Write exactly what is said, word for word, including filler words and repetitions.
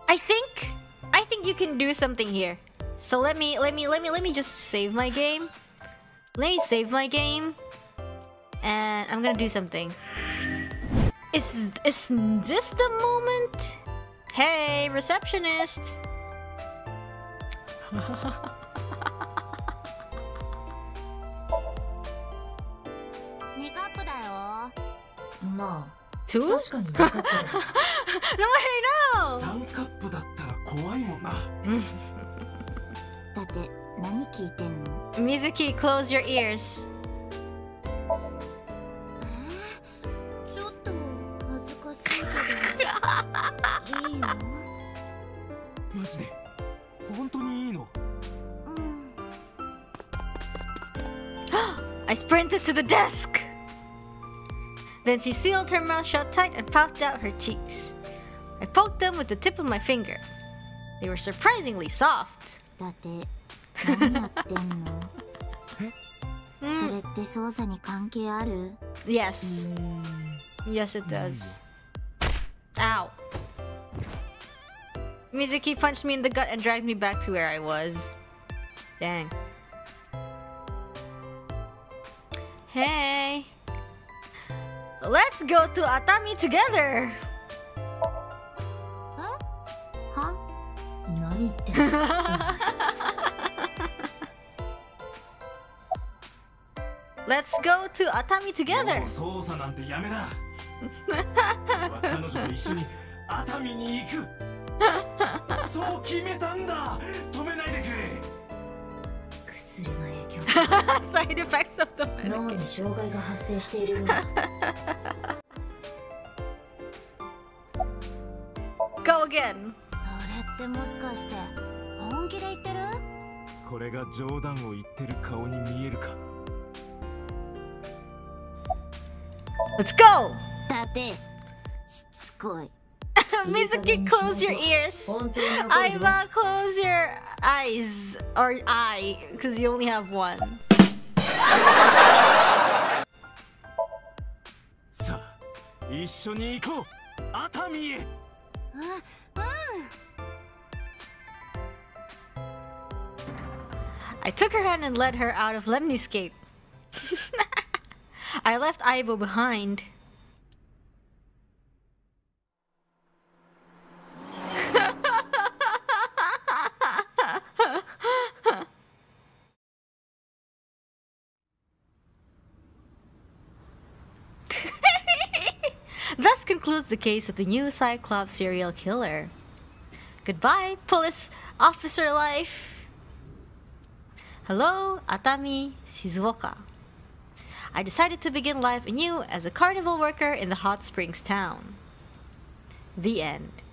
I think I think you can do something here. So let me let me let me let me just save my game. Let me save my game. And I'm gonna do something. Is is this the moment? Hey, receptionist. Two? No, wait, no! Mizuki, close your ears. I sprinted to the desk! Then she sealed her mouth shut tight and puffed out her cheeks. I poked them with the tip of my finger. They were surprisingly soft. Mm. Yes. Yes, it does. Ow. Mizuki punched me in the gut and dragged me back to where I was. Dang. Hey. Let's go to Atami together. Huh? Huh? Let's go to Atami together. Side effects of the medication. Go again. Let's go! Mizuki, close your ears. Aiba, close your eyes. Or eye, because you only have one. I took her hand and led her out of Lemniscate. I left Aibo behind. Thus concludes the case of the new Cyclops serial killer. Goodbye, police officer life. Hello, Atami, Shizuoka. I decided to begin life anew as a carnival worker in the hot springs town. The end.